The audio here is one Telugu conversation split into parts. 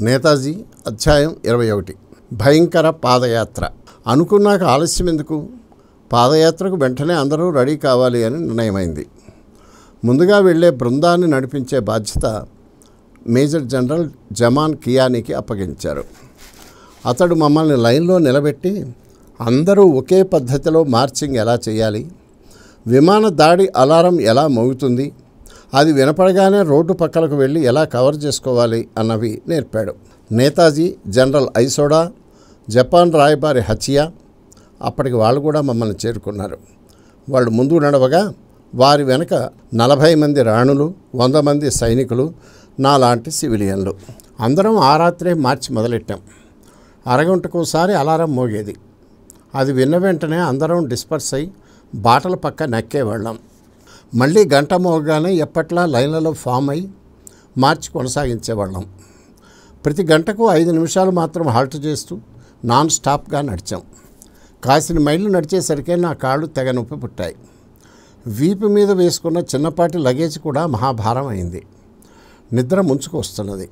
నేతాజీ అధ్యాయం 21 భయంకర పాదయాత్ర. అనుకున్నాక ఆలస్యం ఎందుకు? పాదయాత్రకు వెంటనే అందరూ రెడీ కావాలి అని నిర్ణయమైంది. ముందుగా వెళ్లే బృందాన్ని నడిపించే బాధ్యత మేజర్ జనరల్ జమాన్ కియానీకి అప్పగించారు. అతడు మమ్మల్ని లైన్లో నిలబెట్టి అందరూ ఒకే పద్ధతిలో మార్చింగ్ ఎలా చేయాలి, విమాన దాడి అలారం ఎలా మోగుతుంది, అది వినపడగానే రోడ్డు పక్కలకు వెళ్ళి ఎలా కవర్ చేసుకోవాలి అన్నవి నేర్పాడు. నేతాజీ, జనరల్ ఐసోడా, జపాన్ రాయబారి హచియా అప్పటికి వాళ్ళు కూడా మమ్మల్ని చేరుకున్నారు. వాళ్ళు ముందు నడవగా వారి వెనక 40 మంది రాణులు, 100 మంది సైనికులు, నాలాంటి సివిలియన్లు. అందరం ఆ రాత్రే మార్చి మొదలెట్టాం. అరగంటకోసారి అలారం మోగేది. అది విన్న వెంటనే అందరం డిస్పర్స్ అయి బాటల పక్క నక్కేవాళ్ళం. మళ్ళీ గంట మోగగానే ఎప్పట్లా లైన్లలో ఫామ్ అయి మార్చి కొనసాగించేవాళ్ళం. ప్రతి గంటకు 5 నిమిషాలు మాత్రం హాల్ట్ చేస్తూ నాన్ స్టాప్గా నడిచాం. కాసిన మైళ్ళు నడిచేసరికే నా కాళ్ళు తెగ నొప్పి పుట్టాయి. వీపు మీద వేసుకున్న చిన్నపాటి లగేజ్ కూడా మహాభారం అయింది. నిద్ర ముంచుకు వస్తున్నది.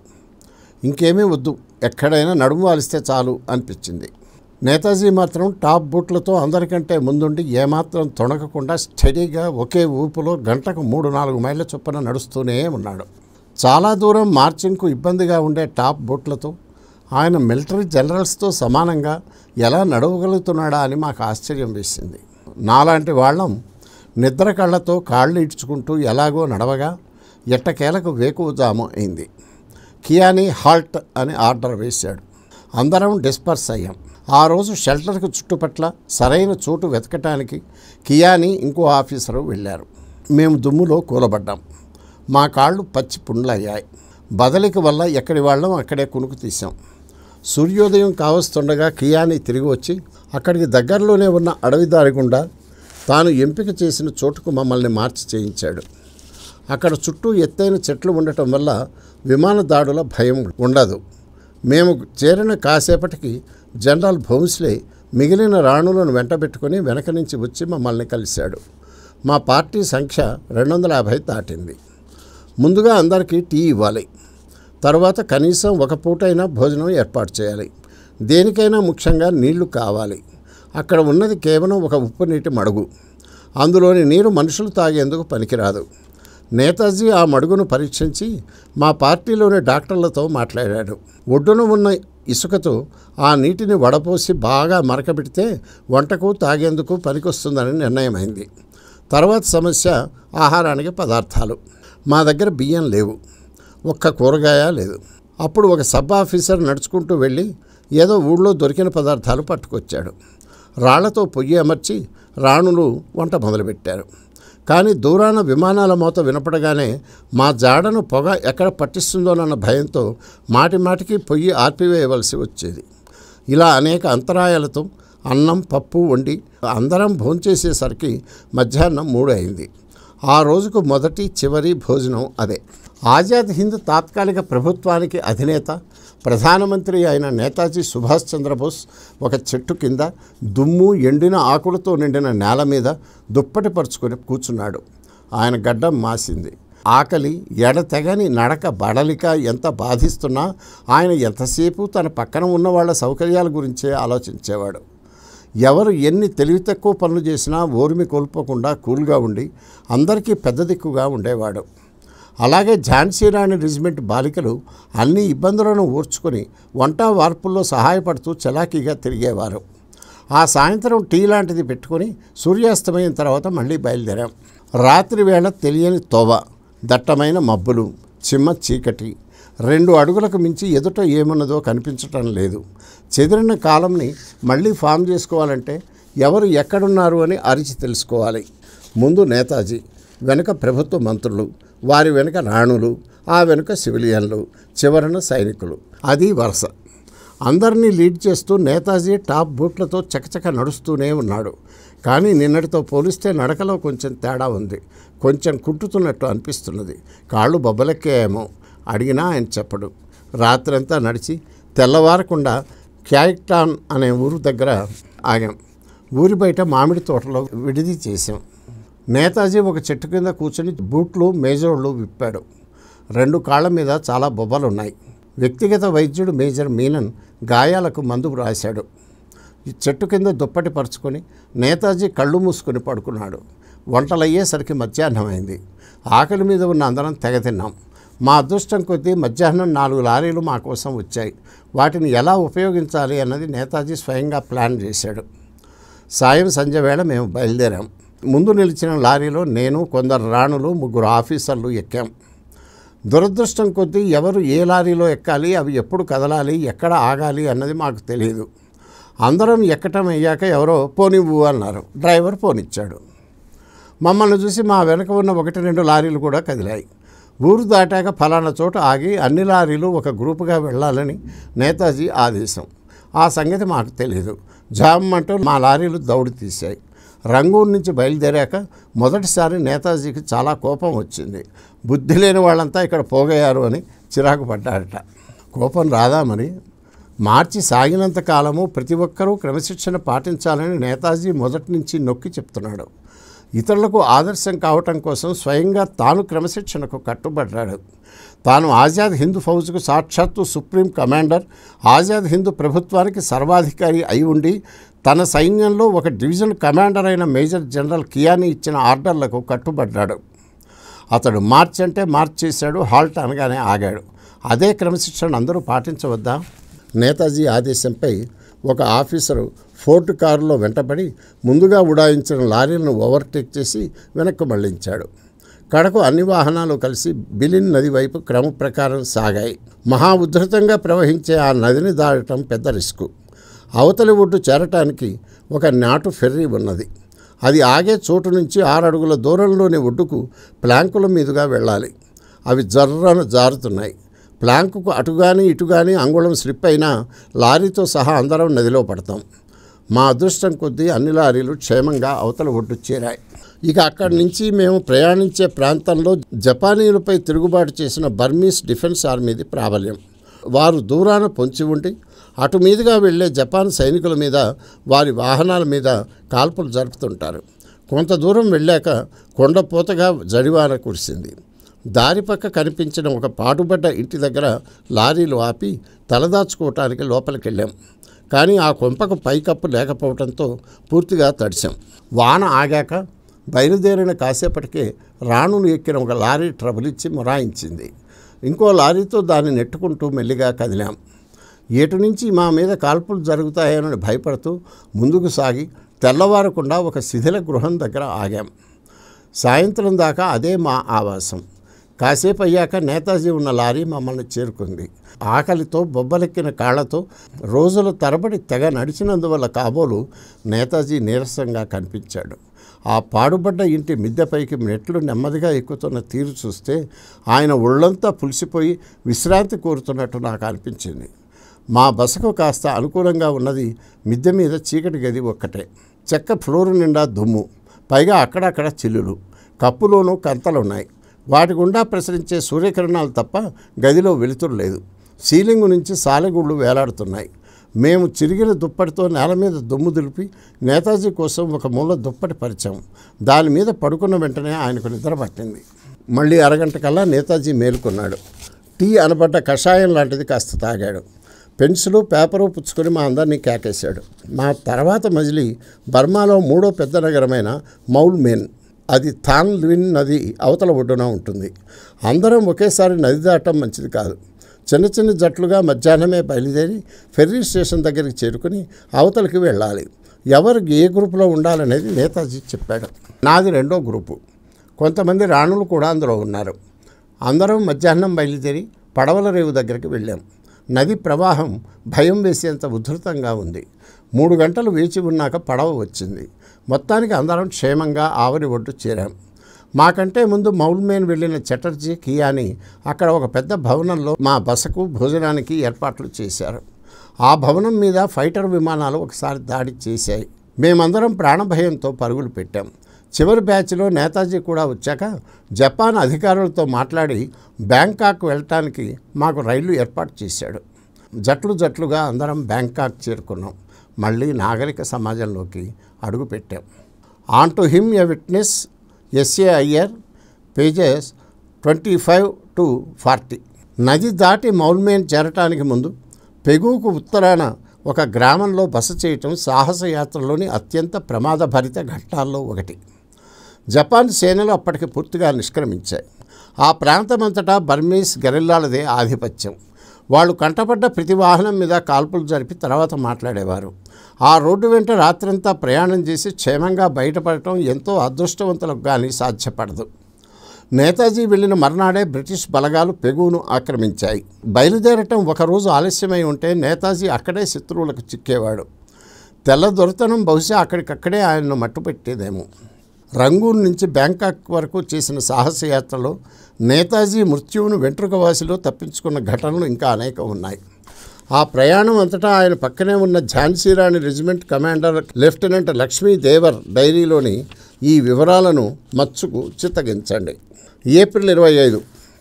ఇంకేమీ వద్దు, ఎక్కడైనా నడుము వాలిస్తే చాలు అనిపించింది. నేతాజీ మాత్రం టాప్ బూట్లతో అందరికంటే ముందుండి ఏమాత్రం తొణకకుండా స్టడీగా ఒకే ఊపులో గంటకు 3-4 మైళ్ళ చొప్పున నడుస్తూనే ఉన్నాడు. చాలా దూరం మార్చింగ్కు ఇబ్బందిగా ఉండే టాప్ బూట్లతో ఆయన మిలిటరీ జనరల్స్తో సమానంగా ఎలా నడవగలుగుతున్నాడా అని మాకు ఆశ్చర్యం వేసింది. నాలాంటి వాళ్ళం నిద్ర కళ్ళతో కాళ్ళు ఇడ్చుకుంటూ ఎలాగో నడవగా ఎట్టకేలకు వేకువజాము అయింది. కియానీ హాల్ట్ అని ఆర్డర్ వేశాడు. అందరం డిస్పర్స్ అయ్యాం. ఆ రోజు షెల్టర్కు చుట్టుపట్ల సరైన చోటు వెతకటానికి కియానీ ఇంకో ఆఫీసరు వెళ్ళారు. మేము దుమ్ములో కూలబడ్డాం. మా కాళ్ళు పచ్చి పుండ్లయ్యాయి. బదలిక వల్ల ఎక్కడి వాళ్ళం అక్కడే కునుకు తీసాం. సూర్యోదయం కావస్తుండగా కియానీ తిరిగి వచ్చి అక్కడికి దగ్గరలోనే ఉన్న అడవి దారి గుండా తాను ఎంపిక చేసిన చోటుకు మమ్మల్ని మార్చి చేయించాడు. అక్కడ చుట్టూ ఎత్తైన చెట్లు ఉండటం వల్ల విమాన దాడుల భయం ఉండదు. మేము చేరిన కాసేపటికి జనరల్ భోంస్లే మిగిలిన రాణులను వెంటబెట్టుకుని వెనక నుంచి వచ్చి మమ్మల్ని కలిశాడు. మా పార్టీ సంఖ్య 250 దాటింది. ముందుగా అందరికీ టీ ఇవ్వాలి. తర్వాత కనీసం ఒక పూటైనా భోజనం ఏర్పాటు చేయాలి. దేనికైనా ముఖ్యంగా నీళ్లు కావాలి. అక్కడ ఉన్నది కేవలం ఒక ఉప్పు నీటి మడుగు. అందులోని నీరు మనుషులు తాగేందుకు పనికిరాదు. నేతాజీ ఆ మడుగును పరీక్షించి మా పార్టీలోని డాక్టర్లతో మాట్లాడాడు. ఒడ్డున ఉన్న ఇసుకతో ఆ నీటిని వడపోసి బాగా మరకబెడితే వంటకు తాగేందుకు పనికొస్తుందని నిర్ణయమైంది. తర్వాత సమస్య ఆహారానికి పదార్థాలు. మా దగ్గర బియ్యం లేవు, ఒక్క కూరగాయ లేదు. అప్పుడు ఒక సబ్ ఆఫీసర్ నడుచుకుంటూ వెళ్ళి ఏదో ఊళ్ళో దొరికిన పదార్థాలు పట్టుకొచ్చాడు. రాళ్లతో పొయ్యి అమర్చి రాణులు వంట మొదలుపెట్టారు. కానీ దూరాన విమానాల మోత వినపడగానే మా జాడను పొగ ఎక్కడ పట్టిస్తుందోనన్న భయంతో మాటిమాటికి పొయ్యి ఆర్పివేయవలసి వచ్చేది. ఇలా అనేక అంతరాయాలతో అన్నం పప్పు వండి అందరం భోంచేసేసరికి మధ్యాహ్నం 3 అయింది. ఆ రోజుకు మొదటి చివరి భోజనం అదే. ఆజాద్ హింద్ తాత్కాలిక ప్రభుత్వానికి అధినేత ప్రధానమంత్రి అయిన నేతాజీ సుభాష్ చంద్రబోస్ ఒక చెట్టు కింద దుమ్ము ఎండిన ఆకులతో నిండిన నేల మీద దుప్పటి పరుచుకొని కూర్చున్నాడు. ఆయన గడ్డం మాసింది. ఆకలి, ఎడతెగని నడక, బడలిక ఎంత బాధిస్తున్నా ఆయన ఎంతసేపు తన పక్కన ఉన్న వాళ్ళ సౌకర్యాల గురించే ఆలోచించేవాడు. ఎవరు ఎన్ని తెలివి తక్కువ పనులు చేసినా ఓర్మి కోల్పోకుండా కూల్గా ఉండి అందరికీ పెద్ద దిక్కుగా ఉండేవాడు. అలాగే ఝాన్సీ రాణి రెజిమెంట్ బాలికలు అన్ని ఇబ్బందులను ఓర్చుకొని వంట వార్పుల్లో సహాయపడుతూ చలాకీగా తిరిగేవారు. ఆ సాయంత్రం టీ లాంటిది పెట్టుకొని సూర్యాస్తమయం తర్వాత మళ్ళీ బయలుదేరాం. రాత్రి వేళ తెలియని తోవ, దట్టమైన మబ్బులు, చిమ్మ చీకటి, 2 అడుగులకు మించి ఎదుట ఏమున్నదో కనిపించటం లేదు. చెదిరిన కాలంని మళ్ళీ ఫామ్ చేసుకోవాలంటే ఎవరు ఎక్కడున్నారు అని అరిచి తెలుసుకోవాలి. ముందు నేతాజీ, వెనుక ప్రభుత్వ మంత్రులు, వారి వెనుక రాణులు, ఆ వెనుక సివిలియన్లు, చివరన సైనికులు. అది వరుస. అందరినీ లీడ్ చేస్తూ నేతాజీ టాప్ బూట్లతో చకచక నడుస్తూనే ఉన్నాడు. కానీ నిన్నటితో పోలిస్తే నడకలో కొంచెం తేడా ఉంది. కొంచెం కుంటుతున్నట్టు అనిపిస్తున్నది. కాళ్ళు బొబ్బలెక్కాయేమో అడిగినా ఆయన చెప్పడు. రాత్రంతా నడిచి తెల్లవారకుండా క్యాయిక్టాన్ అనే ఊరు దగ్గర ఆగాం. ఊరి బయట మామిడి తోటలో విడిది చేశాం. నేతాజీ ఒక చెట్టు కింద కూర్చొని బూట్లు మేజోళ్ళు విప్పాడు. 2 కాళ్ళ మీద చాలా బొబ్బలున్నాయి. వ్యక్తిగత వైద్యుడు మేజర్ మీనన్ గాయాలకు మందు రాశాడు. ఈ చెట్టు కింద దుప్పటి పరుచుకొని నేతాజీ కళ్ళు మూసుకొని పడుకున్నాడు. వంటలయ్యేసరికి మధ్యాహ్నం అయింది. ఆకలి మీద ఉన్న అందరం తెగ తిన్నాం. మా అదృష్టం కొద్దీ మధ్యాహ్నం 4 లారీలు మా కోసం వచ్చాయి. వాటిని ఎలా ఉపయోగించాలి అన్నది నేతాజీ స్వయంగా ప్లాన్ చేశాడు. సాయం సంధ్య వేళ మేము బయలుదేరాం. ముందు నిలిచిన లారీలో నేను, కొందరు రాణులు, 3 ఆఫీసర్లు ఎక్కాం. దురదృష్టం కొద్దీ ఎవరు ఏ లారీలో ఎక్కాలి, అవి ఎప్పుడు కదలాలి, ఎక్కడ ఆగాలి అన్నది మాకు తెలియదు. అందరం ఎక్కటం అయ్యాక ఎవరో పోనివ్వు అన్నారు. డ్రైవర్ పోనిచ్చాడు. మమ్మల్ని చూసి మా వెనక ఉన్న 1-2 లారీలు కూడా కదిలాయి. ఊరు దాటాక ఫలానా చోట ఆగి అన్ని లారీలు ఒక గ్రూపుగా వెళ్ళాలని నేతాజీ ఆదేశం. ఆ సంగతి మాకు తెలియదు. జామ్మంటూ మా లారీలు దౌడు తీశాయి. రంగూన్ నుంచి బయలుదేరాక మొదటిసారి నేతాజీకి చాలా కోపం వచ్చింది. బుద్ధి లేని వాళ్ళంతా ఇక్కడ పోగయ్యారు అని చిరాకు పడ్డారట. కోపం రాదా మరి? మార్చి సాగినంత కాలము ప్రతి ఒక్కరూ క్రమశిక్షణ పాటించాలని నేతాజీ మొదటి నుంచి నొక్కి చెప్తున్నాడు. ఇతరులకు ఆదర్శం కావటం కోసం స్వయంగా తాను క్రమశిక్షణకు కట్టుబడ్డాడు. తాను ఆజాద్ హింద్ ఫౌజ్కు సాక్షాత్తు సుప్రీం కమాండర్, ఆజాద్ హింద్ ప్రభుత్వానికి సర్వాధికారి అయి ఉండి తన సైన్యంలో ఒక డివిజన్ కమాండర్ అయిన మేజర్ జనరల్ కియానీ ఇచ్చిన ఆర్డర్లకు కట్టుబడ్డాడు. అతడు మార్చ్ అంటే మార్చ్ చేశాడు, హాల్ట్ అనగానే ఆగాడు. అదే క్రమశిక్షణ అందరూ పాటించవద్దా? నేతాజీ ఆదేశంపై ఒక ఆఫీసరు ఫోర్ట్ కారులో వెంటబడి ముందుగా ఉడాయించిన లారీలను ఓవర్టేక్ చేసి వెనక్కు మళ్లించాడు. కడకు అన్ని వాహనాలు కలిసి బిలిన్ నది వైపు క్రమ ప్రకారం సాగాయి. మహా ఉధృతంగా ప్రవహించే ఆ నదిని దాటడం పెద్ద రిస్కు. అవతలి ఒడ్డు చేరటానికి ఒక నాటు ఫెర్రీ ఉన్నది. అది ఆగే చోటు నుంచి 6 అడుగుల దూరంలోని ఒడ్డుకు ప్లాంకుల మీదుగా వెళ్ళాలి. అవి జర్రను జారుతున్నాయి. ప్లాంకుకు అటుగాని ఇటుగాని అంగుళం స్లిప్ అయినా లారీతో సహా అందరం నదిలో పడతాం. మా అదృష్టం కొద్దీ అన్ని లారీలు క్షేమంగా అవతల ఒడ్డు చేరాయి. ఇక అక్కడి నుంచి మేము ప్రయాణించే ప్రాంతంలో జపానీయులపై తిరుగుబాటు చేసిన బర్మీస్ డిఫెన్స్ ఆర్మీది ప్రాబల్యం. వారు దూరాన పొంచి ఉండి అటు మీదుగా వెళ్లే జపాన్ సైనికుల మీద, వారి వాహనాల మీద కాల్పులు జరుపుతుంటారు. కొంత దూరం వెళ్ళాక కొండపోతగా జడివాన కురిసింది. దారి పక్క కనిపించిన ఒక పాటుబడ్డ ఇంటి దగ్గర లారీలు ఆపి తలదాచుకోవటానికి లోపలికి వెళ్ళాం. కానీ ఆ కొంపకు పైకప్పు లేకపోవడంతో పూర్తిగా తడిశాం. వాన ఆగాక బయలుదేరిన కాసేపటికే రాణును ఎక్కిన ఒక లారీ ట్రబుల్ ఇచ్చి మొరాయించింది. ఇంకో లారీతో దాన్ని నెట్టుకుంటూ మెల్లిగా కదిలాం. ఏటు నుంచి మా మీద కాల్పులు జరుగుతాయని భయపడుతూ ముందుకు సాగి తెల్లవారకుండా ఒక శిథిల గృహం దగ్గర ఆగాం. సాయంత్రం దాకా అదే మా ఆవాసం. కాసేపు అయ్యాక నేతాజీ ఉన్న లారీ మమ్మల్ని చేరుకుంది. ఆకలితో బొబ్బలెక్కిన కాళ్లతో రోజుల తరబడి తెగ నడిచినందువల్ల కాబోలు నేతాజీ నీరసంగా కనిపించాడు. ఆ పాడుబడ్డ ఇంటి మిద్దెపైకి మెట్లు నెమ్మదిగా ఎక్కుతున్న తీరు చూస్తే ఆయన ఒళ్ళంతా పులిసిపోయి విశ్రాంతి కోరుతున్నట్టు నాకు అనిపించింది. మా బసకు కాస్త అనుకూలంగా ఉన్నది మిద్దె మీద చీకటి గది ఒక్కటే. చెక్క ఫ్లోరు నిండా దుమ్ము, పైగా అక్కడక్కడ చిల్లులు, కప్పులోనూ కంతలున్నాయి. వాటి గుండా ప్రసరించే సూర్యకిరణాలు తప్ప గదిలో వెలుతురు లేదు. సీలింగు నుంచి సాలెగుళ్ళు వేలాడుతున్నాయి. మేము చిరిగిన దుప్పటితో నేల మీద దుమ్ము దులిపి నేతాజీ కోసం ఒక మూల దుప్పటి పరిచాం. దాని మీద పడుకున్న వెంటనే ఆయనకు నిద్ర పట్టింది. మళ్ళీ అరగంట కల్లా నేతాజీ మేలుకున్నాడు. టీ అనబడ్డ కషాయం లాంటిది కాస్త తాగాడు. పెన్సిలు పేపరు పుచ్చుకొని మా అందరినీ కేకేశాడు. మా తర్వాత మజిలీ బర్మాలో 3వ పెద్ద నగరమైన మౌల్మేన్. అది థాన్ ల్విన్ నది అవతల ఒడ్డున ఉంటుంది. అందరం ఒకేసారి నది దాటం మంచిది కాదు. చిన్న చిన్న జట్లుగా మధ్యాహ్నమే బయలుదేరి ఫెర్రీ స్టేషన్ దగ్గరికి చేరుకుని అవతలికి వెళ్ళాలి. ఎవరు ఏ గ్రూపులో ఉండాలనేది నేతాజీ చెప్పాడు. నాది 2వ గ్రూపు. కొంతమంది రాణులు కూడా అందులో ఉన్నారు. అందరం మధ్యాహ్నం బయలుదేరి పడవల రేవు దగ్గరికి వెళ్ళాం. నది ప్రవాహం భయం వేసేంత ఉధృతంగా ఉంది. 3 గంటలు వేచి ఉన్నాక పడవ వచ్చింది. మొత్తానికి అందరం క్షేమంగా ఆవరి ఒడ్డు చేరాం. మాకంటే ముందు మౌల్మేన్ వెళ్ళిన చటర్జీ, కియానీ అక్కడ ఒక పెద్ద భవనంలో మా బసకు భోజనానికి ఏర్పాట్లు చేశారు. ఆ భవనం మీద ఫైటర్ విమానాలు ఒకసారి దాడి చేశాయి. మేమందరం ప్రాణభయంతో పరుగులు పెట్టాం. చివరి బ్యాచ్లో నేతాజీ కూడా వచ్చాక జపాన్ అధికారులతో మాట్లాడి బ్యాంకాక్ వెళ్ళటానికి మాకు రైళ్లు ఏర్పాటు చేశాడు. జట్లు జట్లుగా అందరం బ్యాంకాక్ చేరుకున్నాం. మళ్ళీ నాగరిక సమాజంలోకి అడుగుపెట్టాం. On to him a witness, S A Iyer, pages 25 to 40. నది దాటి మౌల్మేన్ చేరటానికి ముందు పెగుకు ఉత్తరాన ఒక గ్రామంలో బస చేయటం సాహసయాత్రలోని అత్యంత ప్రమాదభరిత ఘట్టాల్లో ఒకటి. జపాన్ సేనలు అప్పటికి పూర్తిగా నిష్క్రమించాయి. ఆ ప్రాంతమంతటా బర్మీస్ గెరిల్లాలదే ఆధిపత్యం. వాళ్ళు కంటపడ్డ ప్రతి వాహనం మీద కాల్పులు జరిపి తర్వాత మాట్లాడేవారు. ఆ రోడ్డు వెంట రాత్రంతా ప్రయాణం చేసి క్షేమంగా బయటపడటం ఎంతో అదృష్టవంతులకు కానీ సాధ్యపడదు. నేతాజీ వెళ్ళిన మర్నాడే బ్రిటిష్ బలగాలు పెగును ఆక్రమించాయి. బయలుదేరటం ఒకరోజు ఆలస్యమై ఉంటే నేతాజీ అక్కడే శత్రువులకు చిక్కేవాడు. తెల్ల దొరతనం బహుశా అక్కడికక్కడే ఆయన్ను మట్టుపెట్టేదేమో. రంగూన్ నుంచి బ్యాంకాక్ వరకు చేసిన సాహసయాత్రలో నేతాజీ మృత్యువును వెంట్రుకవాసిలో తప్పించుకున్న ఘటనలు ఇంకా అనేకం ఉన్నాయి. ఆ ప్రయాణం అంతటా ఆయన పక్కనే ఉన్న ఝాన్సీరాణి రెజిమెంట్ కమాండర్ లెఫ్టినెంట్ లక్ష్మీదేవర్ డైరీలోని ఈ వివరాలను మచ్చుకు చిత్తగించండి. ఏప్రిల్ 25.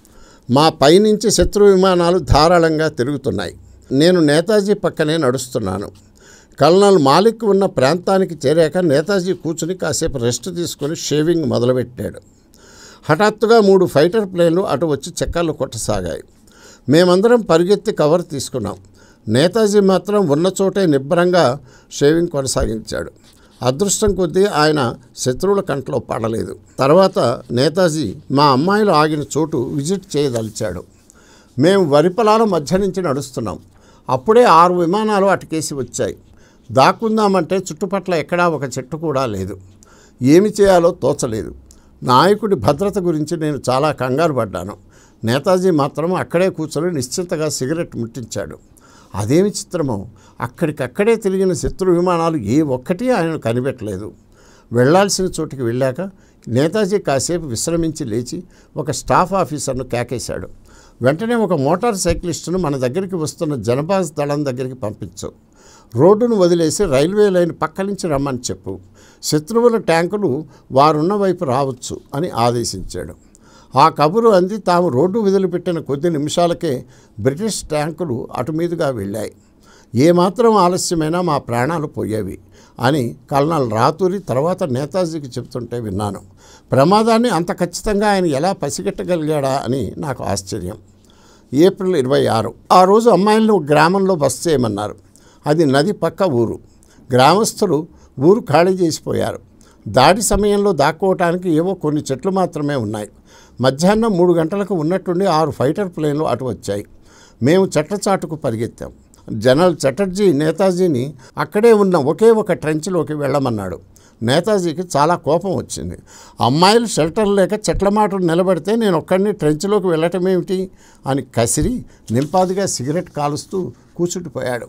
మా పైనుంచి శత్రు విమానాలు ధారాళంగా తిరుగుతున్నాయి. నేను నేతాజీ పక్కనే నడుస్తున్నాను. కల్నల్ మాలిక్ ఉన్న ప్రాంతానికి చేరాక నేతాజీ కూర్చుని కాసేపు రెస్ట్ తీసుకుని షేవింగ్ మొదలుపెట్టాడు. హఠాత్తుగా 3 ఫైటర్ ప్లేన్లు అటు వచ్చి చక్కర్లు కొట్టసాగాయి. మేమందరం పరిగెత్తి కవర్ తీసుకున్నాం. నేతాజీ మాత్రం ఉన్న చోటే నిబ్బరంగా షేవింగ్ కొనసాగించాడు. అదృష్టం కొద్దీ ఆయన శత్రువుల కంట్లో పడలేదు. తర్వాత నేతాజీ మా అమ్మాయిలు ఆగిన చోటు విజిట్ చేయదలిచాడు. మేము వరి పొలాల మధ్య నుంచి నడుస్తున్నాం. అప్పుడే 6 విమానాలు అటుకేసి వచ్చాయి. దాక్కుందామంటే చుట్టుపట్ల ఎక్కడా ఒక చెట్టు కూడా లేదు. ఏమి చేయాలో తోచలేదు. నాయకుడి భద్రత గురించి నేను చాలా కంగారు పడ్డాను. నేతాజీ మాత్రం అక్కడే కూర్చొని నిశ్చింతగా సిగరెట్ ముట్టించాడు. అదేమి చిత్రమో, అక్కడికక్కడే తిరిగిన శత్రు విమానాలు ఏ ఒక్కటి ఆయన కనిపెట్టలేదు. వెళ్లాల్సిన చోటికి వెళ్ళాక నేతాజీ కాసేపు విశ్రమించి లేచి ఒక స్టాఫ్ ఆఫీసర్ను కేకేశాడు. వెంటనే ఒక మోటార్ సైక్లిస్టును మన దగ్గరికి వస్తున్న జనబాజ్ దళం దగ్గరికి పంపించు. రోడ్డును వదిలేసి రైల్వే లైన్ పక్క నుంచి రమ్మని చెప్పు. శత్రువుల ట్యాంకులు వారున్న వైపు రావచ్చు అని ఆదేశించాడు. ఆ కబురు అంది తాము రోడ్డు వదిలిపెట్టిన కొద్ది నిమిషాలకే బ్రిటిష్ ట్యాంకులు అటు మీదుగా వెళ్ళాయి. ఏమాత్రం ఆలస్యమైనా మా ప్రాణాలు పోయేవి అని కల్నల్ రాతూరి తర్వాత నేతాజీకి చెప్తుంటే విన్నాను. ప్రమాదాన్ని అంత ఖచ్చితంగా ఆయన ఎలా పసిగట్టగలిగాడా అని నాకు ఆశ్చర్యం. ఏప్రిల్ 26. ఆ రోజు అమ్మాయిలను గ్రామంలో బస చేయమన్నారు. అది నది పక్క ఊరు. గ్రామస్తులు ఊరు ఖాళీ చేసిపోయారు. దాడి సమయంలో దాక్కోవటానికి ఏవో కొన్ని చెట్లు మాత్రమే ఉన్నాయి. మధ్యాహ్నం 3 గంటలకు ఉన్నట్టుండి 6 ఫైటర్ ప్లేన్లు అటు వచ్చాయి. మేము చెట్ల చాటుకు పరిగెత్తాం. జనరల్ చటర్జీ నేతాజీని అక్కడే ఉన్న ఒకే ఒక ట్రెంచ్లోకి వెళ్ళమన్నాడు. నేతాజీకి చాలా కోపం వచ్చింది. అమ్మాయిలు షెల్టర్ లేక చెట్ల మాటలు నిలబడితే నేను ఒక్కడిని ట్రెంచ్లోకి వెళ్ళటం ఏమిటి అని కసిరి నింపాదిగా సిగరెట్ కాలుస్తూ కూర్చుండిపోయాడు.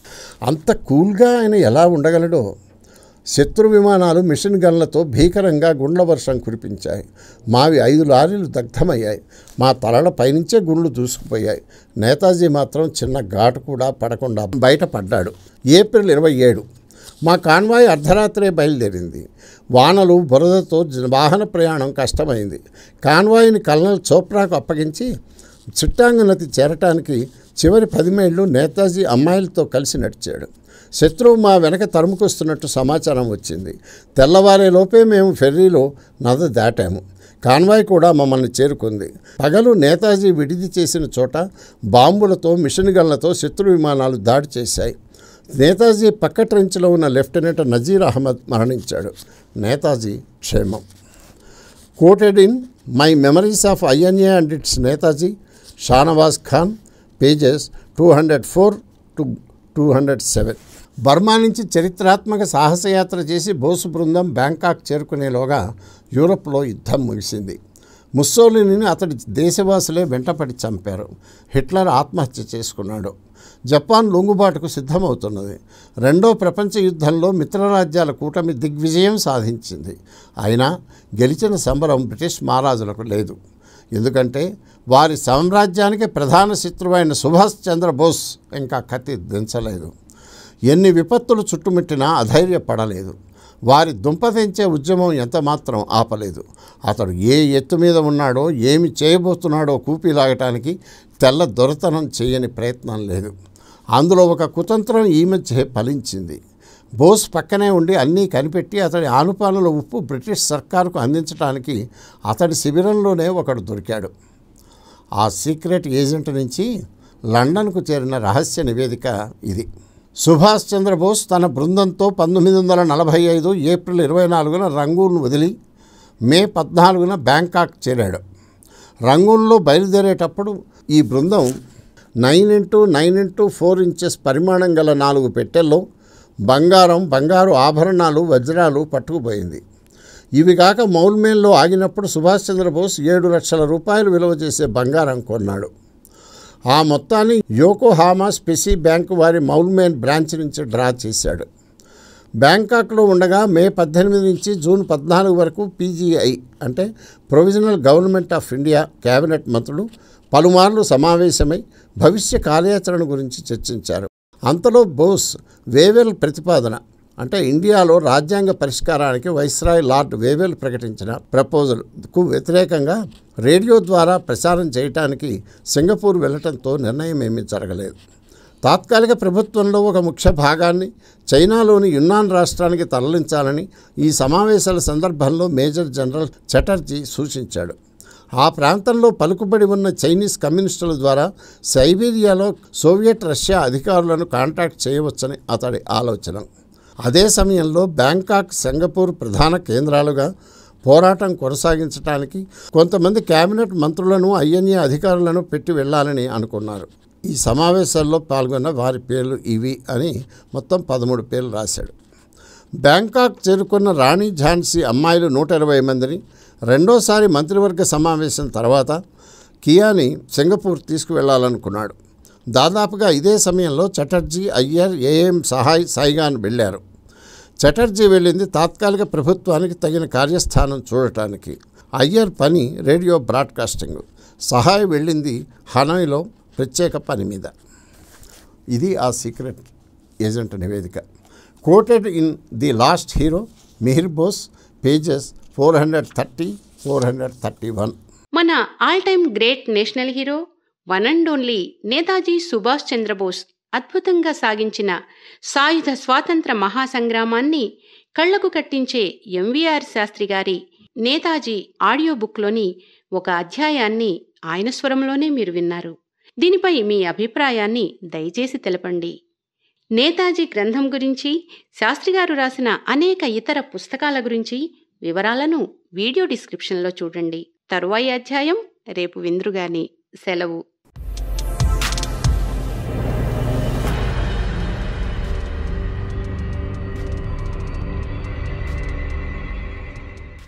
అంత కూల్గా ఆయన ఎలా ఉండగలడో. శత్రు విమానాలు మిషన్ గన్లతో భీకరంగా గుండ్ల వర్షం కురిపించాయి. మావి 5 లారీలు దగ్ధమయ్యాయి. మా తలల పైనుంచే గుండ్లు దూసుకుపోయాయి. నేతాజీ మాత్రం చిన్న ఘాటు కూడా పడకుండా బయటపడ్డాడు. ఏప్రిల్ 27. మా కాన్వాయ్ అర్ధరాత్రే బయలుదేరింది. వానలు బురదతో వాహన ప్రయాణం కష్టమైంది. కాన్వాయ్ని కల్నల్ చోప్రాకు అప్పగించి చిట్టాంగ్ నది చేరటానికి చివరి 10 మైళ్ళు నేతాజీ అమ్మాయిలతో కలిసి నడిచాడు. శత్రువు మా వెనక తరుముకొస్తున్నట్టు సమాచారం వచ్చింది. తెల్లవారేలోపే మేము ఫెర్రీలో నది దాటాము. కాన్వాయ్ కూడా మమ్మల్ని చేరుకుంది. పగలు నేతాజీ విడిది చేసిన చోట బాంబులతో మిషన్ గన్లతో శత్రు విమానాలు దాడి చేశాయి. నేతాజీ పక్క ట్రెంచ్లో ఉన్న లెఫ్టినెంట్ నజీర్ అహ్మద్ మరణించాడు. నేతాజీ క్షేమం. Quoted in my memories of INA and its Netaji Shahnawaz Khan, pages 204 to 207. Burma నుంచి చరిత్రాత్మక సాహసయాత్ర చేసి బోసు బృందం బ్యాంకాక్ చేరుకునేలోగా యూరప్లో యుద్ధం ముగిసింది. ముస్సోలినీని అతడి దేశవాసులే వెంటపడి చంపారు. హిట్లర్ ఆత్మహత్య చేసుకున్నాడు. జపాన్ లొంగుబాటుకు సిద్ధమవుతున్నది. 2వ ప్రపంచ యుద్ధంలో మిత్రరాజ్యాల కూటమి దిగ్విజయం సాధించింది. అయినా గెలిచిన సంబరం బ్రిటిష్ మహారాజులకు లేదు. ఎందుకంటే వారి సామ్రాజ్యానికి ప్రధాన శత్రువైన సుభాష్ చంద్రబోస్ ఇంకా కత్తి దించలేదు. ఎన్ని విపత్తులు చుట్టుముట్టినా అధైర్యపడలేదు. వారి దుంపతెంచే ఉద్యమం ఎంతమాత్రం ఆపలేదు. అతడు ఏ ఎత్తు మీద ఉన్నాడో, ఏమి చేయబోతున్నాడో కూపిలాగటానికి తెల్ల దొరతనం చేయని ప్రయత్నం లేదు. అందులో ఒక కుతంత్రం ఈ మధ్య ఫలించింది. బోస్ పక్కనే ఉండి అన్నీ కనిపెట్టి అతడి ఆనుపానుల ఉప్పు బ్రిటిష్ సర్కారుకు అందించడానికి అతడి శిబిరంలోనే ఒకడు దొరికాడు. ఆ సీక్రెట్ ఏజెంట్ నుంచి లండన్కు చేరిన రహస్య నివేదిక ఇది. సుభాష్ చంద్రబోస్ తన బృందంతో 1945 ఏప్రిల్ 24న రంగూన్ వదిలి మే 14న బ్యాంకాక్ చేరాడు. రంగూన్లో బయలుదేరేటప్పుడు ఈ బృందం 9x9x4 ఇంచెస్ పరిమాణం గల 4 పెట్టెల్లో బంగారు ఆభరణాలు, వజ్రాలు పట్టుకుపోయింది. ఇవి కాక మౌల్మేల్లో ఆగినప్పుడు సుభాష్ చంద్రబోస్ 7 లక్షల రూపాయలు విలువ చేసే బంగారం కొన్నాడు. ఆ మొత్తాన్ని యోకోహామా స్పెసీ బ్యాంకు వారి మౌల్మేన్ బ్రాంచ్ నుంచి డ్రా చేశాడు. బ్యాంకాక్లో ఉండగా మే 18 నుంచి జూన్ 14 వరకు PGI అంటే provisional government of India cabinet మంత్రులు పలుమార్లు సమావేశమై భవిష్య కార్యాచరణ గురించి చర్చించారు. అంతలో బోస్ వేవెల్ ప్రతిపాదన అంటే ఇండియాలో రాజ్యాంగ పరిష్కారానికి వైస్రాయ్ లార్డ్ వేవెల్ ప్రకటించిన ప్రపోజల్కు వ్యతిరేకంగా రేడియో ద్వారా ప్రసారం చేయడానికి సింగపూర్ వెళ్లడంతో నిర్ణయం ఏమీ జరగలేదు. తాత్కాలిక ప్రభుత్వంలో ఒక ముఖ్య భాగాన్ని చైనాలోని యున్నాన్ రాష్ట్రానికి తరలించాలని ఈ సమావేశాల సందర్భంలో మేజర్ జనరల్ చటర్జీ సూచించాడు. ఆ ప్రాంతంలో పలుకుబడి ఉన్న చైనీస్ కమ్యూనిస్టుల ద్వారా సైబీరియాలో సోవియట్ రష్యా అధికారులను కాంటాక్ట్ చేయవచ్చని అతడి ఆలోచన. అదే సమయంలో బ్యాంకాక్, సింగపూర్ ప్రధాన కేంద్రాలుగా పోరాటం కొనసాగించడానికి కొంతమంది కేబినెట్ మంత్రులను, INA అధికారులను పెట్టి వెళ్ళాలని అనుకున్నారు. ఈ సమావేశాల్లో పాల్గొన్న వారి పేర్లు ఇవి అని మొత్తం 13 పేర్లు రాశాడు. బ్యాంకాక్ చేరుకున్న రాణి ఝాన్సీ అమ్మాయిలు 120 మందిని రెండోసారి మంత్రివర్గ సమావేశం తర్వాత కియాని సింగపూర్ తీసుకువెళ్లాలనుకున్నాడు. దాదాపుగా ఇదే సమయంలో చటర్జీ, అయ్యర్, AM సైగాన్ వెళ్ళారు. చటర్జీ వెళ్ళింది తాత్కాలిక ప్రభుత్వానికి తగిన కార్యస్థానం చూడటానికి. అయ్యర్ పని రేడియో బ్రాడ్కాస్టింగ్. సహాయ్ వెళ్ళింది హనాయ్లో ప్రత్యేక పని మీద. ఇది ఆ సీక్రెట్ ఏజెంట్ నివేదిక. Coated in the last hero Mihir Bose, pages 430-431. మన all time great national hero one and only Netaji Subhash Chandrabose అద్భుతంగా సాగించిన సాయుధ స్వాతంత్ర మహాసంగ్రామాన్ని కళ్లకు కట్టించే MVR శాస్త్రి గారి నేతాజీ ఆడియో బుక్లోని ఒక అధ్యాయాన్ని ఆయన స్వరంలోనే మీరు విన్నారు. దీనిపై మీ అభిప్రాయాన్ని దయచేసి తెలపండి. నేతాజీ గ్రంథం గురించి, శాస్త్రిగారు రాసిన అనేక ఇతర పుస్తకాల గురించి వివరాలను వీడియో డిస్క్రిప్షన్లో చూడండి. తరువాయి అధ్యాయం రేపు విందురుగాని. సెలవు.